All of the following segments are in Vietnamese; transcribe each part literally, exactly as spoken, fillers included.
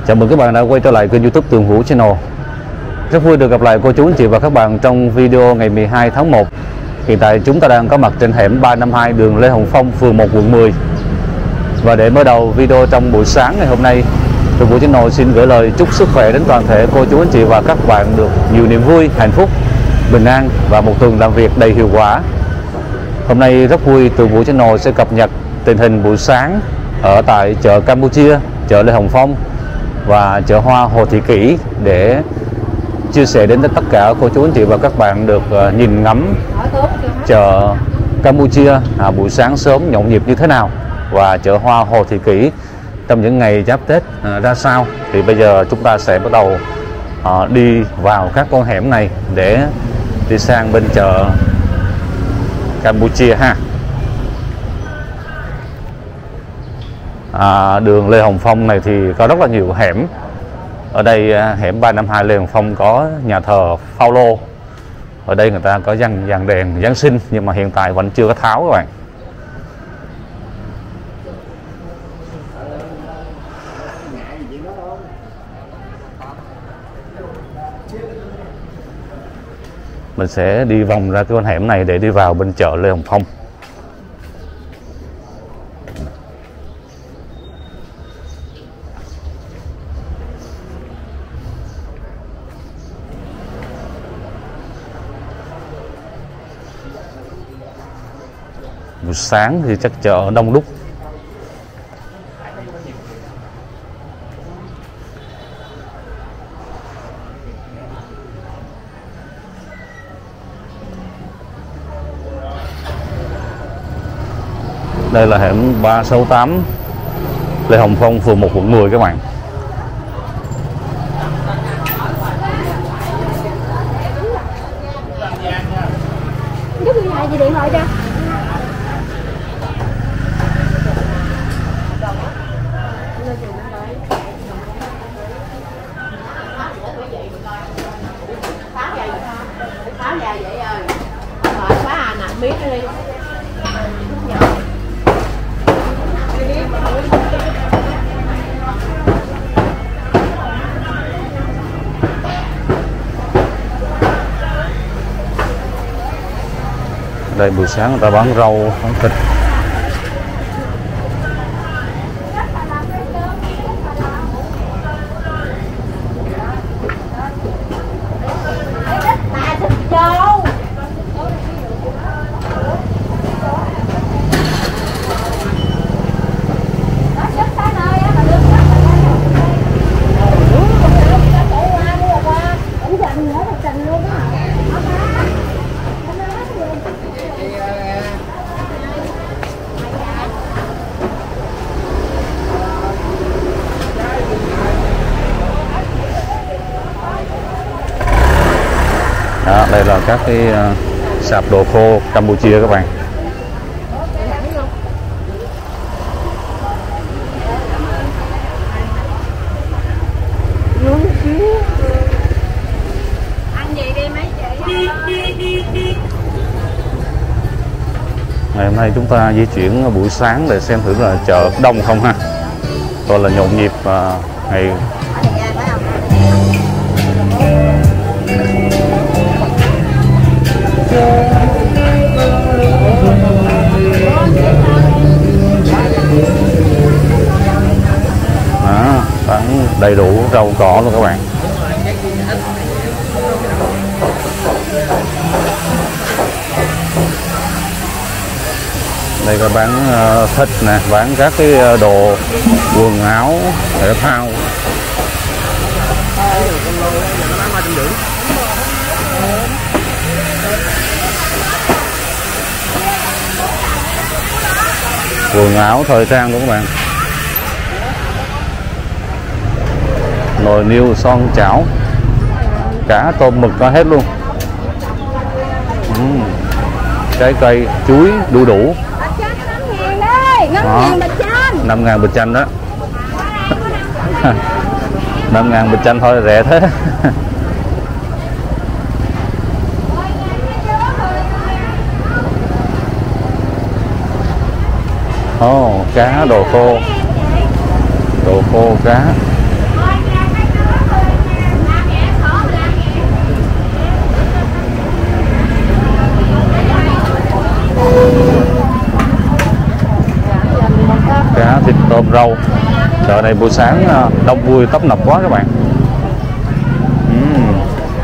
Chào mừng các bạn đã quay trở lại kênh YouTube Tường Vũ Channel. Rất vui được gặp lại cô chú anh chị và các bạn trong video ngày mười hai tháng một. Hiện tại chúng ta đang có mặt trên hẻm ba năm hai đường Lê Hồng Phong, phường một, quận mười. Và để mở đầu video trong buổi sáng ngày hôm nay, Tường Vũ Channel xin gửi lời chúc sức khỏe đến toàn thể cô chú anh chị và các bạn được nhiều niềm vui, hạnh phúc, bình an và một tuần làm việc đầy hiệu quả. Hôm nay rất vui Tường Vũ Channel sẽ cập nhật tình hình buổi sáng ở tại chợ Campuchia, chợ Lê Hồng Phong và chợ hoa Hồ Thị Kỷ để chia sẻ đến tất cả cô chú anh chị và các bạn được nhìn ngắm chợ Campuchia à, buổi sáng sớm nhộn nhịp như thế nào và chợ hoa Hồ Thị Kỷ trong những ngày giáp Tết à, ra sao. Thì bây giờ chúng ta sẽ bắt đầu à, đi vào các con hẻm này để đi sang bên chợ Campuchia ha. À, đường Lê Hồng Phong này thì có rất là nhiều hẻm. Ở đây hẻm ba năm hai Lê Hồng Phong có nhà thờ Phaolô. Ở đây người ta có dàn dàn đèn Giáng sinh nhưng mà hiện tại vẫn chưa có tháo các bạn. Mình sẽ đi vòng ra cái con hẻm này để đi vào bên chợ Lê Hồng Phong. Buổi sáng thì chắc chợ đông đúc. Đây là hẻm ba sáu tám Lê Hồng Phong, phường một, quận mười các bạn. Cái gì điện thoại cho? Đây buổi sáng người ta bán rau, bán thịt. Đó, đây là các cái uh, sạp đồ khô Campuchia các bạn. Ăn gì đi mấy chị? Ngày hôm nay chúng ta di chuyển buổi sáng để xem thử là chợ đông không ha. Rồi là nhộn nhịp uh, ngày đó, bán đầy đủ rau cỏ luôn các bạn. Đây có bán uh, thịt nè, bán các cái uh, đồ quần áo thể thao. Quần áo thời trang luôn các bạn. Nồi niêu, son chảo, cá tôm mực có hết luôn. uhm. Trái cây, chuối, đu đủ. năm ngàn bịch chanh đó. năm ngàn bịch chanh thôi, rẻ thế. Ồ, oh, cá đồ khô. Đồ khô cá. Chợ này buổi sáng đông vui tấp nập quá các bạn. uhm.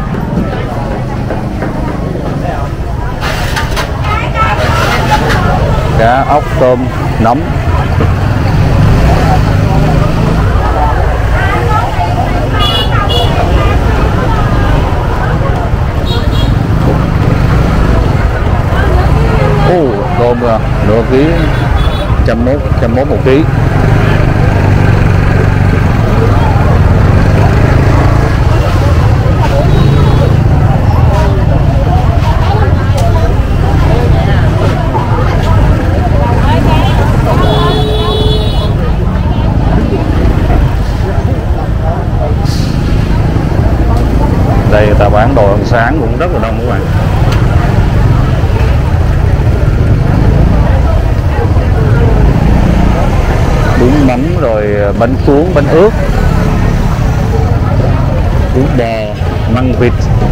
Cá, ốc, tôm, nấm. Ồ, tôm nửa ký, trăm mốt, trăm mốt một ký. Đây người ta bán đồ ăn sáng cũng rất là đông các bạn. Bún mắm rồi bánh cuốn, bánh ướt, bún bò, măng vịt.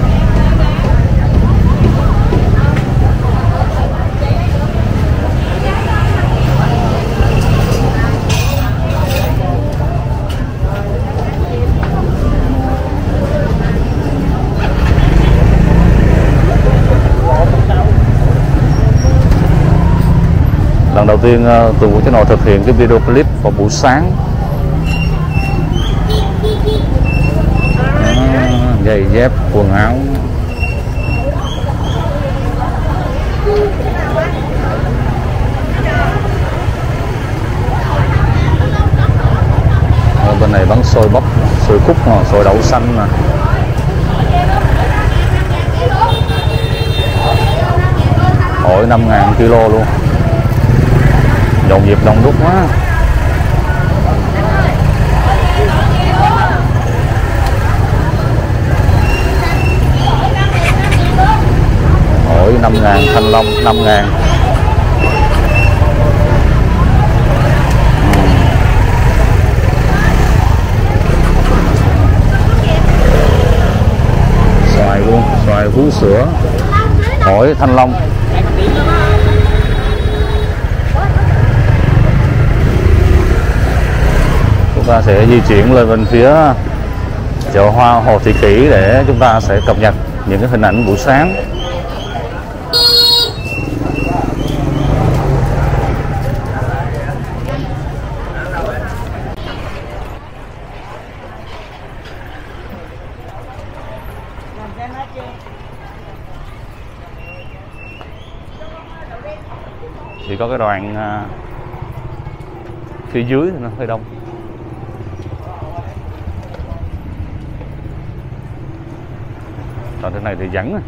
Lần đầu tiên Tường Vũ Channel thực hiện cái video clip vào buổi sáng. À, giày dép, quần áo. Ở bên này bán xôi bắp, xôi khúc, xôi đậu xanh nè. Ổi năm ngàn kilo luôn. Nhộn nhịp đông đúc quá. Ổi năm ngàn, thanh long năm ngàn. Xoài luôn, xoài vú sữa. Ổi thanh long. Chúng ta sẽ di chuyển lên bên phía chợ hoa Hồ Thị Kỷ để chúng ta sẽ cập nhật những cái hình ảnh buổi sáng. Chỉ có cái đoạn phía dưới nó hơi đông. Còn thế này thì vắng rồi.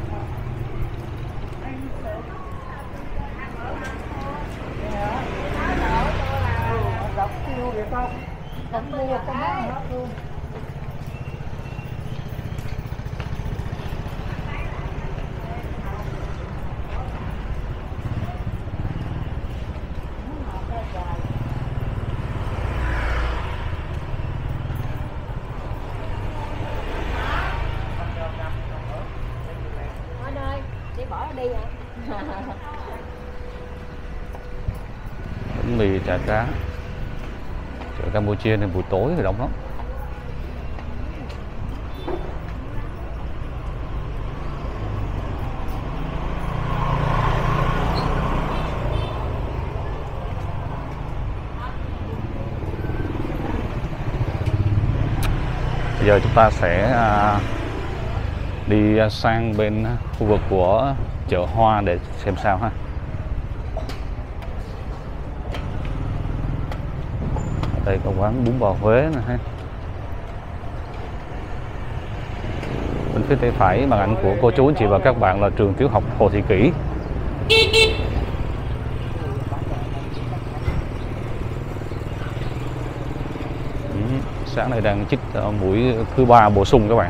Bánh mì chả cá. Chợ Campuchia này buổi tối thì đông lắm. Bây giờ chúng ta sẽ đi sang bên khu vực của chợ hoa để xem sao ha. Đây có quán bún bò Huế nè ha. Bên phía tay phải màn ảnh của cô chú anh chị và các bạn là trường tiểu học Hồ Thị Kỷ. Ừ, sáng nay đang chích mũi thứ ba bổ sung các bạn.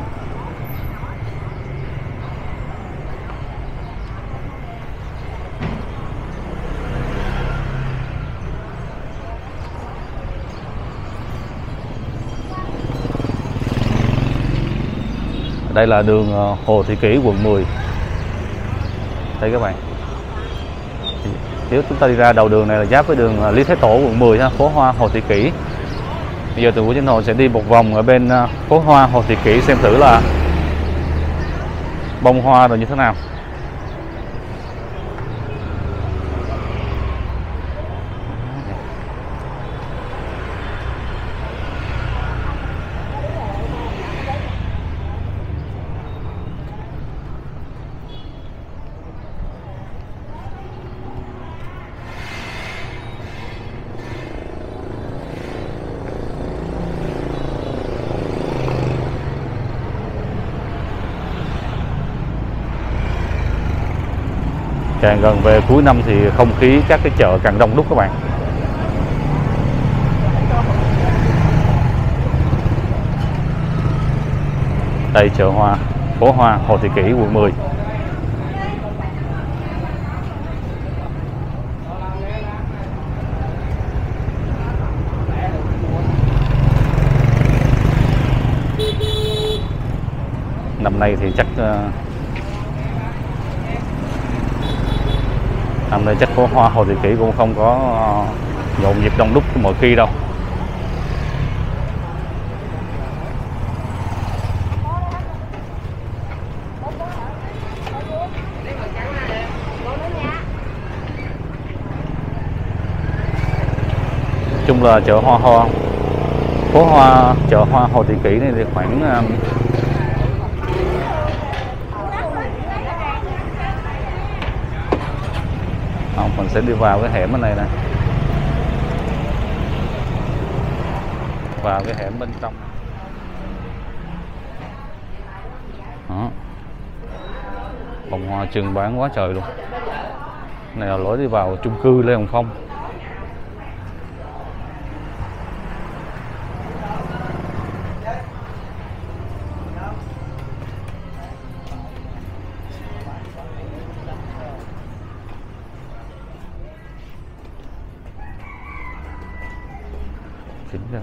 Đây là đường Hồ Thị Kỷ quận mười. Đây các bạn. Nếu chúng ta đi ra đầu đường này là giáp với đường Lý Thái Tổ quận mười ha, phố hoa Hồ Thị Kỷ. Bây giờ Tường Vũ Channel sẽ đi một vòng ở bên phố hoa Hồ Thị Kỷ xem thử là bông hoa rồi như thế nào. Càng gần về cuối năm thì không khí các cái chợ càng đông đúc các bạn. Đây chợ hoa, phố hoa Hồ Thị Kỷ, quận mười. Năm nay thì chắc Năm nay chắc phố hoa Hồ Thị Kỷ cũng không có nhộn nhịp đông đúc như mọi khi đâu. Nói chung là chợ hoa hoa phố hoa chợ hoa Hồ Thị Kỷ này thì khoảng Không, mình sẽ đi vào cái hẻm bên này nè, vào cái hẻm bên trong đó. Vòng hoa trưng bán quá trời luôn. Này là lối đi vào chung cư Lê Hồng Phong. Chính rồi.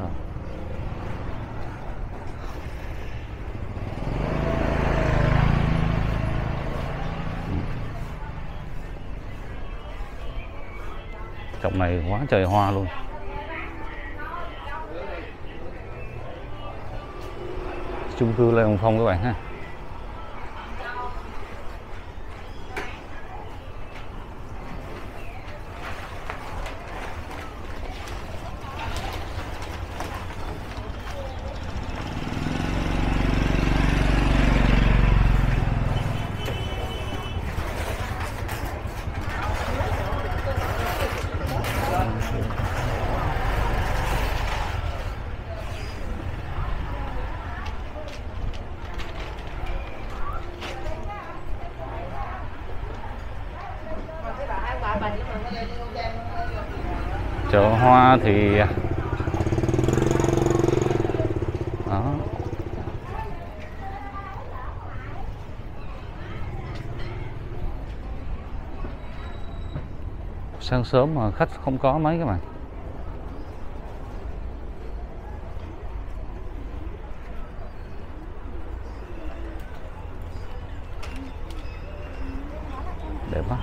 Trong này quá trời hoa luôn. Chung cư Lê Hồng Phong các bạn ha. Chợ hoa thì đó. Sáng sớm mà khách không có mấy các bạn. Đẹp quá.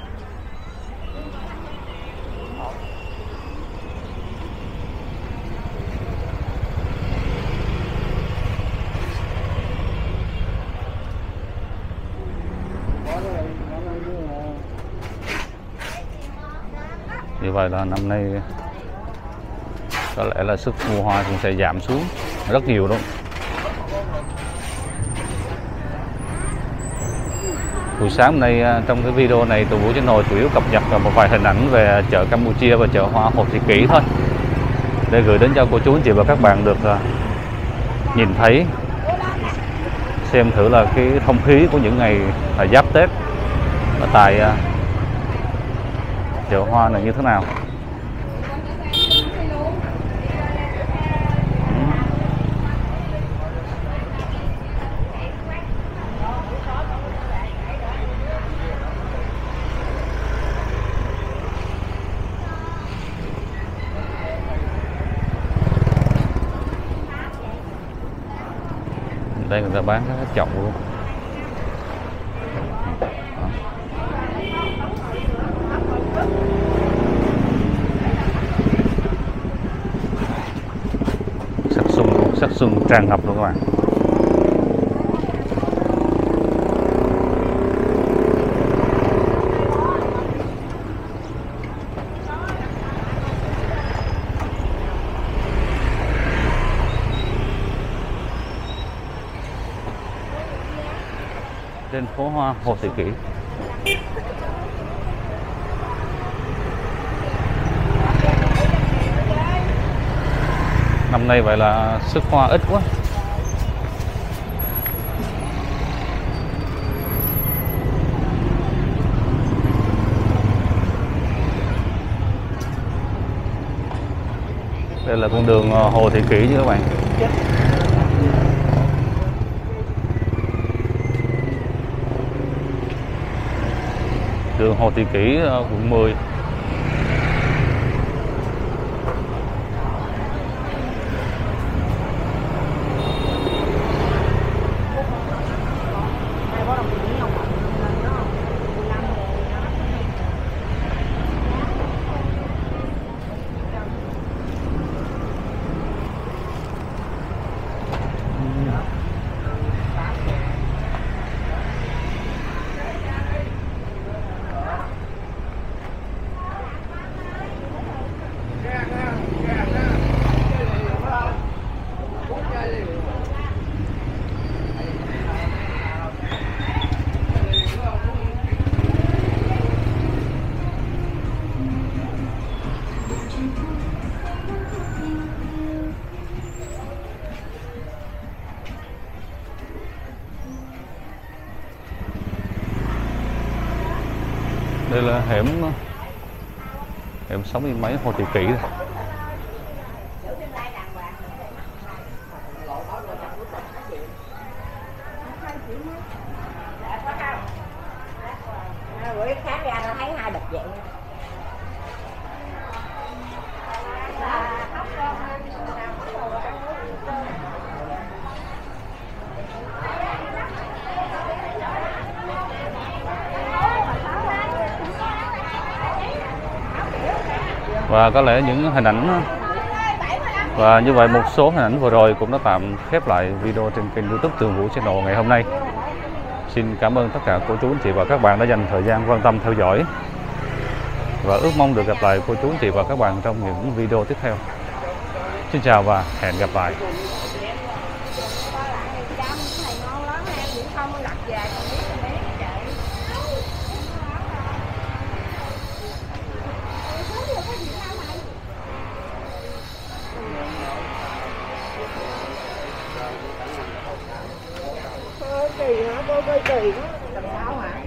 Như vậy là năm nay có lẽ là sức mua hoa cũng sẽ giảm xuống rất nhiều đúng không? Buổi sáng hôm nay trong cái video này Tường Vũ Channel chủ yếu cập nhật một vài hình ảnh về chợ Campuchia và chợ hoa Hồ Thị Kỷ thôi, để gửi đến cho cô chú anh chị và các bạn được nhìn thấy, xem thử là cái không khí của những ngày giáp Tết ở tại chợ hoa này như thế nào. Đây người ta bán các chậu luôn. Sắp khách xuân tràn ngập luôn các bạn. Trên phố hoa Hồ Thị Kỷ. Năm nay vậy là sức hoa ít quá. Đây là con đường Hồ Thị Kỷ nha các bạn. Đường Hồ Thị Kỷ, quận mười. Đây là hẻm hẻm sáu mươi mấy Hồ Thị Kỷ này. Bữa sáng ra nó thấy hai bịch vậy. Và có lẽ những hình ảnh và như vậy một số hình ảnh vừa rồi cũng đã tạm khép lại video trên kênh YouTube Tường Vũ Channel ngày hôm nay. Xin cảm ơn tất cả cô chú anh chị và các bạn đã dành thời gian quan tâm theo dõi và ước mong được gặp lại cô chú anh chị và các bạn trong những video tiếp theo. Xin chào và hẹn gặp lại. Kỳ hả? Cô coi kỳ quá. Làm sao hả?